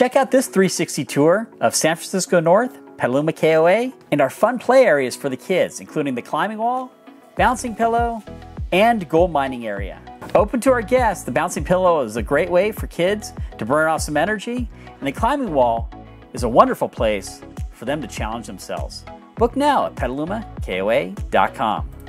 check out this 360 tour of San Francisco North, Petaluma KOA, and our fun play areas for the kids, including the climbing wall, bouncing pillow, and gold mining area. Open to our guests, the bouncing pillow is a great way for kids to burn off some energy, and the climbing wall is a wonderful place for them to challenge themselves. Book now at petalumakoa.com.